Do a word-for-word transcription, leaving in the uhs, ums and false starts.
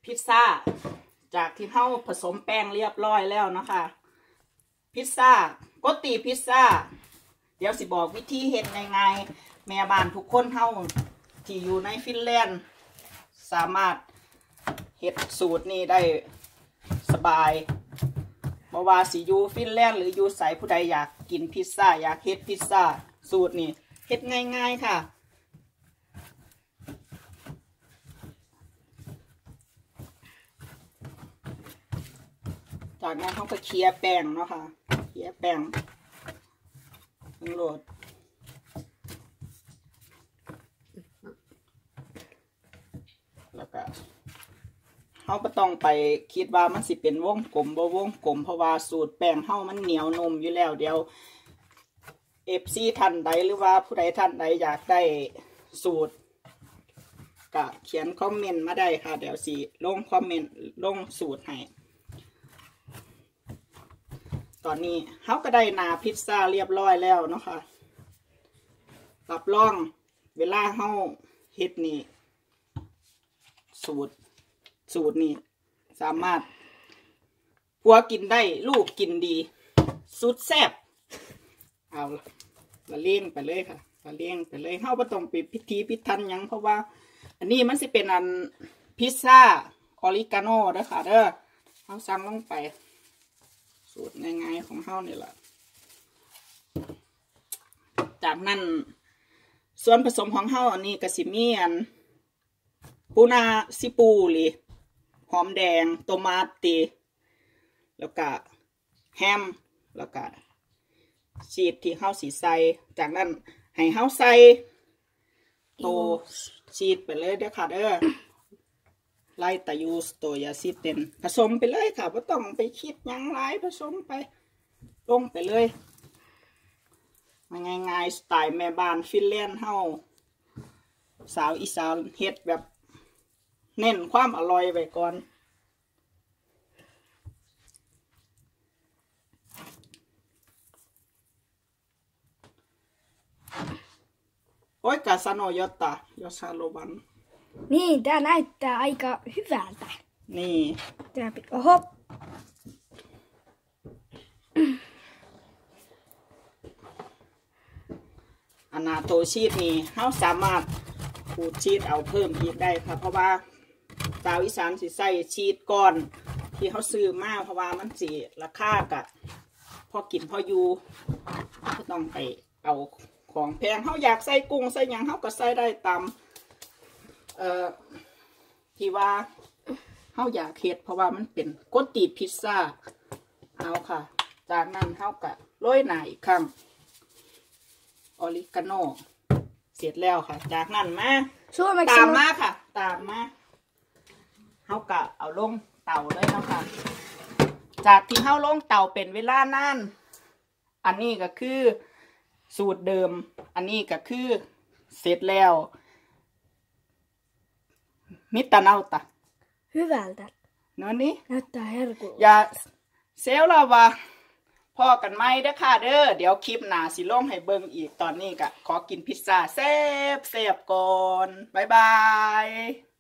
พิซซ่าจากที่เฮาผสมแป้งเรียบร้อยแล้วนะคะพิซซ่าก็ตีพิซซ่าเดี๋ยวสิบอกวิธีเฮ็ดง่ายๆแม่บ้านทุกคนเฮาที่อยู่ในฟินแลนด์สามารถเฮ็ดสูตรนี้ได้สบายบ่ว่าสิอยู่ฟินแลนด์หรืออยู่ไสผู้ใดอยากกินพิซซ่าอยากเฮ็ดพิซซ่าสูตรนี้เฮ็ดง่ายๆค่ะจากนั้นเขาก็เคี่ยแป้งเนาะค่ะเคี่ยแป้งทั้งโหลดแล้วก็เขาก็ต้องไปคิดว่ามันสิเป็นวงกลมบ่วงกลมเพราะว่าสูตรแป้งเขามันเหนียวนุ่มอยู่แล้วเดี๋ยวเอฟซีท่านใดหรือว่าผู้ใดท่านใดอยากได้สูตรก็เขียนคอมเมนต์มาได้ค่ะเดี๋ยวสิลงคอมเมนต์ลงสูตรให้ตอนนี้เขาก็ได้หนาพิซซ่าเรียบร้อยแล้วเนาะค่ะรับรองเวลาเขาเฮ็ดนี่สูตรสูตรนี่สามารถผัวกินได้ลูกกินดีสุดแซ่บเอาละเลี้ยงไปเลยค่ะละเลี้ยงไปเลยเขาไม่ต้องไปพิธีพิธันยังเพราะว่าอันนี้มันสิเป็นอันพิซซ่าออริกาโน่เด้อค่ะเด้อเขาสั่งลงไปสูตรง่ายๆของเฮานี่แหละจากนั้นส่วนผสมของเฮาอันนี้กระสิมีอันปูนาซิปูหรือหอมแดงโตมาตีแล้วก็แฮมแล้วก็ชีสที่เฮาสีใส่จากนั้นให้เฮาใส่โตชีสไปเลยเด้อค่ะเด้อไล่ตายูสโตยาซิเตนผสมไปเลยค่ะไม่ต้องไปคิดยังไรผสมไปลงไปเลยง่ายๆสไตล์แม่บ้านฟินแลนด์เฮาสาวอีสานเฮ็ดแบบเน้นความอร่อยไว้ก่อนโอ้ยกาซาโนยอตตายอซาโลบัน Niin, tää näyttää aika hyvältä. Niin. Tää pitää, oho. อันนาโตชีสนี่เขาสามารถขูดชีสเอาเพิ่มอีกได้ค่ะเพราะว่าชาวอีสานสิใส่ชีสก้อนที่เขาซื้อมาเพราะว่ามันสิราคากะพอกินพออยู่ก็ต้องไปเอาของแพงเขาอยากใส่กุ้งใส่หยังเขาก็ใส่ได้ตามเอ่อที่ว่าเขาอยากเฮ็ดเพราะว่ามันเป็นก๋วยเตี๋ยวพิซซ่าเอาค่ะจากนั้นเขาก็โรยหน้าอีกครั้งออริกาโน่เสร็จแล้วค่ะจากนั้นมาตามมาค่ะตามมาเขาก็เอาลงเตาเลยเนาะค่ะจากที่เขาลงเตาเป็นเวลานานอันนี้ก็คือสูตรเดิมอันนี้ก็คือเสร็จแล้วMitä nauta? Hyvältä. No niin. Näyttää herkulta. Ja seuraavaพอกันไหมเด้อค่ะเด้อเดี๋ยวคลิปหน้าสิลงให้เบิ่งอีกตอนนี้ก็ขอกินพิซซ่าแซ่บๆก่อนบ๊ายบาย